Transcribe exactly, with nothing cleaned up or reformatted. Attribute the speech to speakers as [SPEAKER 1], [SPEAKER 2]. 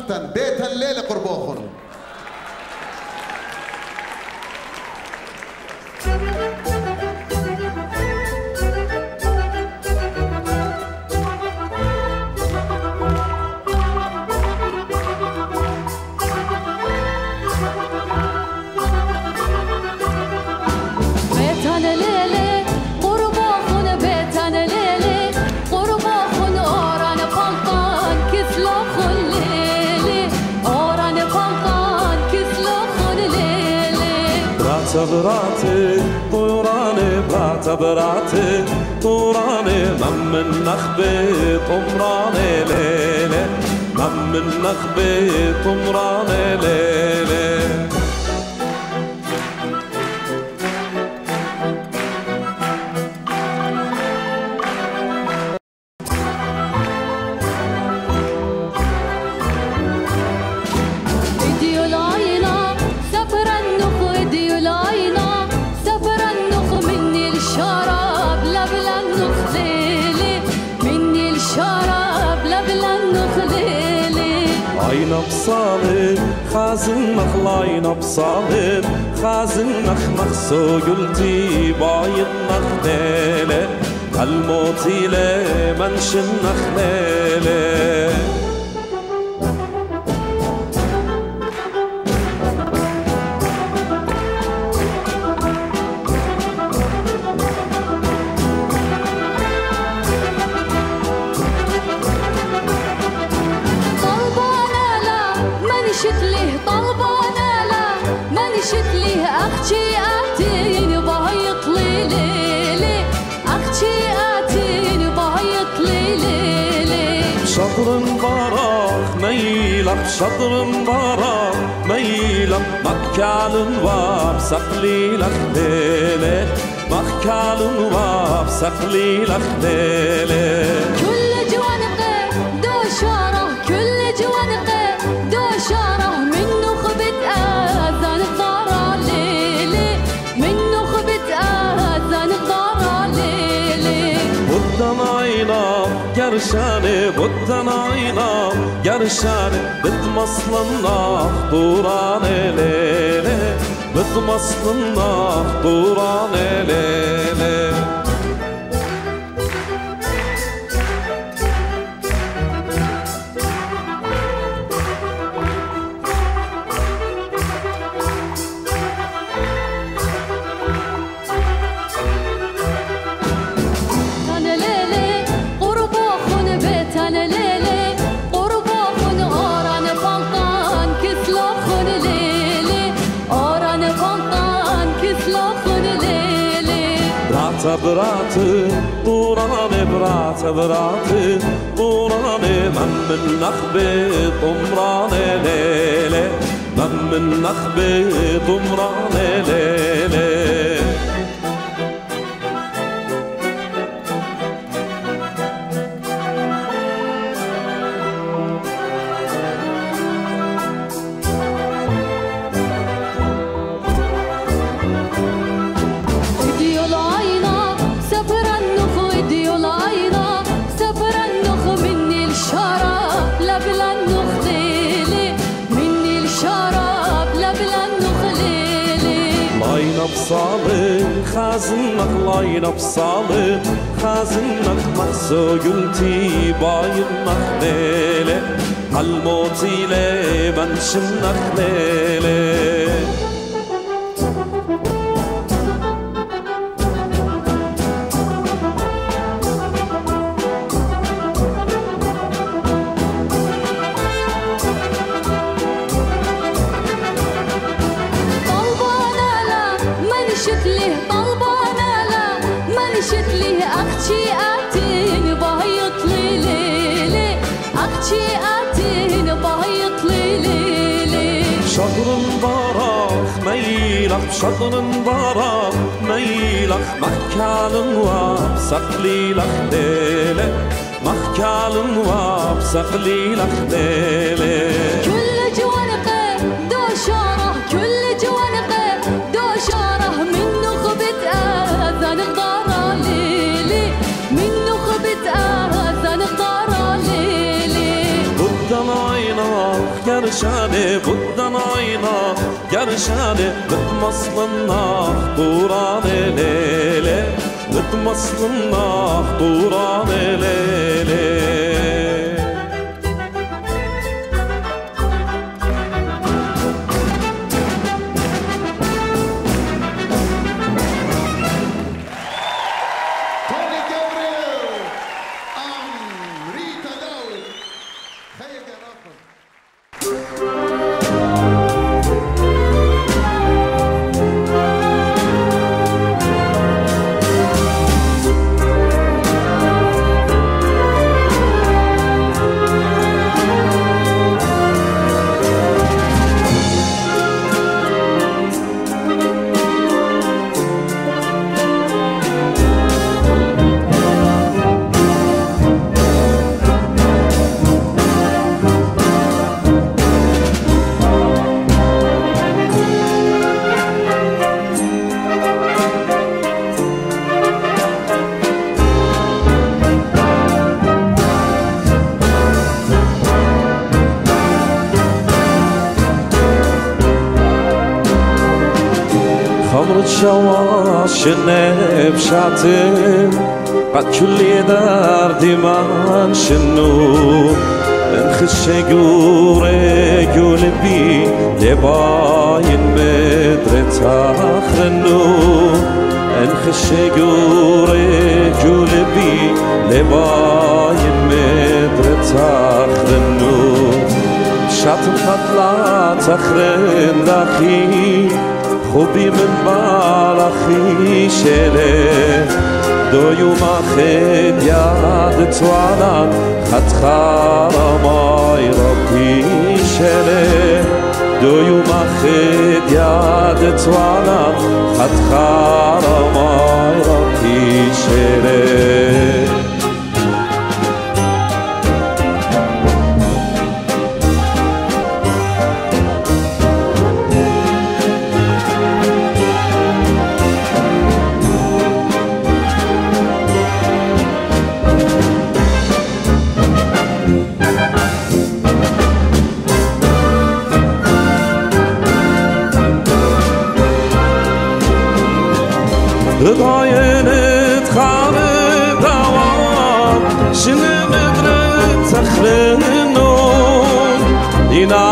[SPEAKER 1] تپقتا بيتان ليلة قوربوخن.
[SPEAKER 2] براتي طوراني براتي براتي طوراني مم النخبي طمراني ليلي مم النخبي طمراني ليلي بصالب خازن نخلاين بصالب خازن نخ مخسو قلتي باين نخليلة الموتي لي منشن نخليلة شطر مبارك ميلك شطر مبارك ميلك مكال واب سقلي لك ليلة مكال واب سقلي لك ليلة
[SPEAKER 3] كل جوانقه دوشاره كل جوانقه دوشاره من نخبة آذان الضارة ليلة من نخبة آذان الضارة ليلة
[SPEAKER 2] قدام عينا قرشاني قدام عينا قرشاني بتمصلنا طوراني ليلي بتمصلنا طوراني ليلي براتي طوراني براتي براتي طوراني من النخبي طمراني ليلي من النخبي طمراني ليلي بصالب خازنك لاين بصالب خازنك مخزو قلتي باينك ليلة الموتي لي منشنك ليلة شطر مبارك ميلك شطر مبارك ميلك مكال واب سقلي لك ليلة مكال واب سقلي لك ليلة
[SPEAKER 3] كل جوانقه دوشاره كل جوانقه دوشاره من نخبة آذان الضارة ليلي من نخبة آذان الضارة ليلي
[SPEAKER 2] قدام عينك گرشانه بودن آینا گرشانه بتمصلنا قرآن ليلة بتمصلنا قرآن ليلة
[SPEAKER 1] Tony Gabriel and Rita Davoud. خير يا رافض.
[SPEAKER 2] خمرت شواش النب شاتم قد كل دردي من شنو انخش قوري قلبي لباين مدرت اخرنو انخش قوري قلبي لباين مدرت اخرنو شاتم خطلا تخرن داخي خوبی من بالخی شله دو یوم خد یاد تو الان خط خرامای را پیشله دو یوم خد یاد تو الان خط خرامای را پیشله ضاينت خالد دوام شنو مدرت تخرنون